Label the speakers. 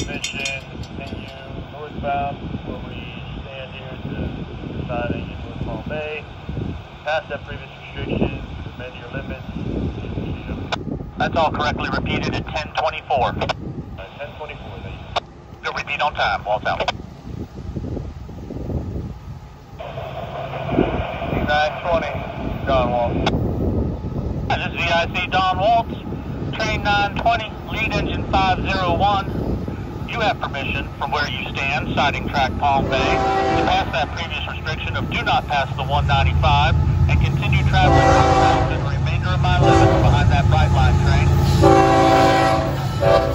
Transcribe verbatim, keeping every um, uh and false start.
Speaker 1: permission to continue northbound before we stand here to the siding in North Palm Bay. Past that previous restriction, amend your limits.
Speaker 2: That's all correctly repeated at ten twenty-four.
Speaker 1: Alright, ten twenty-four, thank you.
Speaker 2: You'll repeat on time, Walt out.
Speaker 1: nine twenty, Don Walt.
Speaker 2: This is V I C Don Waltz, train nine twenty, lead engine five zero one. You have permission from where you stand, siding track Palm Bay, to pass that previous restriction of do not pass the one ninety-five and continue traveling northbound to the remainder of my limits behind that bright line train.